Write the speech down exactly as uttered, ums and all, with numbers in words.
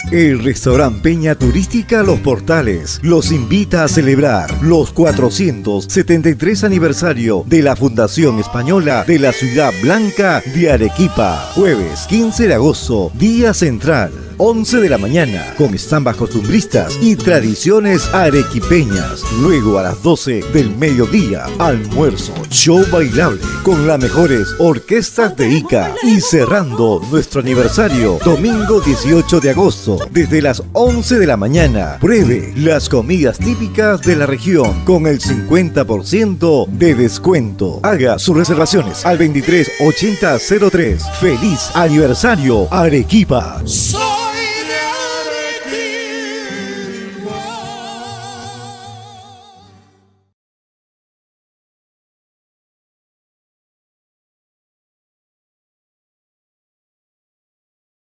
El restaurante Peña Turística Los Portales los invita a celebrar los cuatrocientos setenta y tres aniversario de la Fundación Española de la Ciudad Blanca de Arequipa. Jueves quince de agosto, día central, once de la mañana, con estambas costumbristas y tradiciones arequipeñas. Luego a las doce del mediodía, almuerzo, show bailable con las mejores orquestas de Ica. Y cerrando nuestro aniversario, domingo dieciocho de agosto, desde las once de la mañana, pruebe las comidas típicas de la región con el cincuenta por ciento de descuento. Haga sus reservaciones al veintitrés ochenta cero tres. ¡Feliz aniversario, Arequipa!